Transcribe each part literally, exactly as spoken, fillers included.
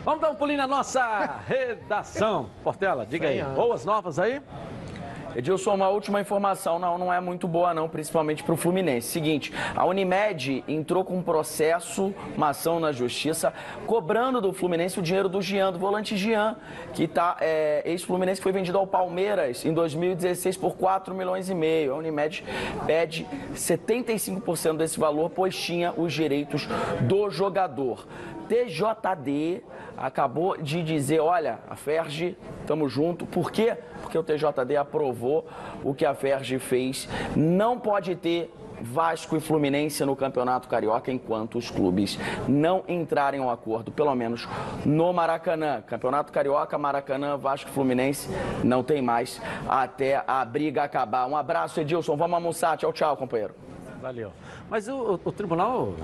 Vamos dar um pulinho na nossa redação. Portela, diga aí. Boas novas aí? Edilson, uma última informação, não, não é muito boa não, principalmente para o Fluminense. Seguinte, a Unimed entrou com um processo, uma ação na justiça, cobrando do Fluminense o dinheiro do Jean, do volante Jean, que tá, é, ex-Fluminense, foi vendido ao Palmeiras em dois mil e dezesseis por quatro milhões e meio. A Unimed pede setenta e cinco por cento desse valor, pois tinha os direitos do jogador. T J D acabou de dizer, olha, a Ferge, tamo junto. Por quê? Porque o T J D aprovou o que a Ferge fez. Não pode ter Vasco e Fluminense no Campeonato Carioca enquanto os clubes não entrarem em um acordo, pelo menos no Maracanã. Campeonato Carioca, Maracanã, Vasco e Fluminense não tem mais até a briga acabar. Um abraço, Edilson. Vamos almoçar. Tchau, tchau, companheiro. Valeu. Mas o, o tribunal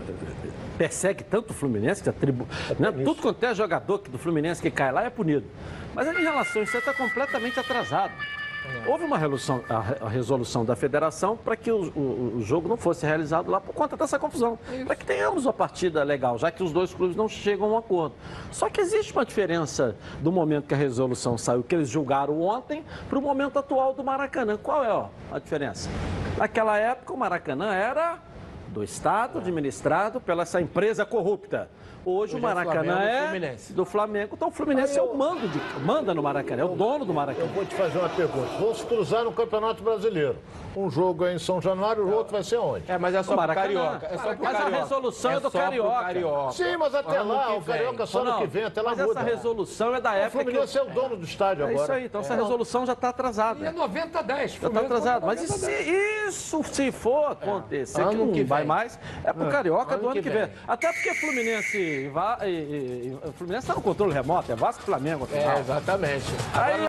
persegue tanto o Fluminense, que a tribu... né? Tudo quanto é jogador do Fluminense que cai lá é punido. Mas em relação a isso, está completamente atrasado. Houve uma resolução, a, a resolução da federação para que o, o, o jogo não fosse realizado lá por conta dessa confusão. Para que tenhamos uma partida legal, já que os dois clubes não chegam a um acordo. Só que existe uma diferença do momento que a resolução saiu, que eles julgaram ontem, para o momento atual do Maracanã. Qual é ó, a diferença? Naquela época, o Maracanã era do Estado, administrado pela essa empresa corrupta. Hoje, Hoje o Maracanã é, Flamengo, é do Flamengo. Então o Fluminense eu... é o mando de, manda no Maracanã, é o dono do Maracanã. Eu vou te fazer uma pergunta. Vamos cruzar no Campeonato Brasileiro. Um jogo é em São Januário, o outro vai ser onde? É, mas é só pro Carioca. É só pro mas Carioca. a resolução é, é do Carioca. Carioca. Sim, mas até ano lá, o Carioca só ano que vem, até lá mas muda. Mas essa resolução é da época. O Fluminense que... é o dono do estádio é agora. É isso aí, então é. essa resolução já está atrasada. E é noventa a dez. Já está atrasada. Mas se isso, se for acontecer, é. que não que vai mais, é pro Carioca ano do ano que vem. vem. Até porque Fluminense vai. O Fluminense está no controle remoto, é Vasco e Flamengo. É, exatamente. Aí,